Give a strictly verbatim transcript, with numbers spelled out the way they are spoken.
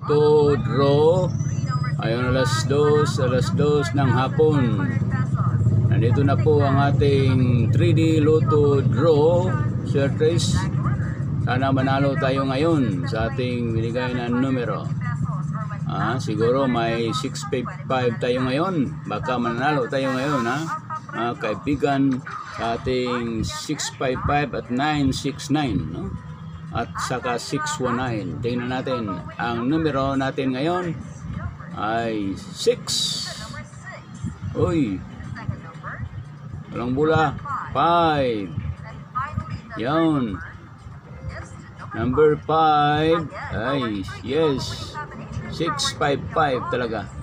Loto Draw. Ayun, alas dos, alas dos ng hapon. Nandito na po ang ating three D Loto Draw surprise. Sana manalo tayo ngayon sa ating binigay na numero. Ah, siguro may six five five tayo ngayon. Baka manalo tayo ngayon, ha? Mga kaibigan, sa ating six five five at nine six nine, no? At saka six one nine. Tingnan natin. Ang numero natin ngayon ay six. Uy. Walang bula. five. Yan. Number five. Ay, yes. six five five talaga.